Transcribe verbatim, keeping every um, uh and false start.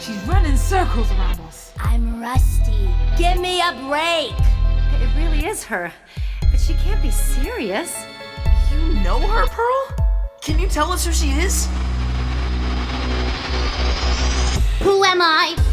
She's running circles around us. I'm rusty. Give me a break. It really is her. But she can't be serious. You know her, Pearl? Can you tell us who she is? Who am I?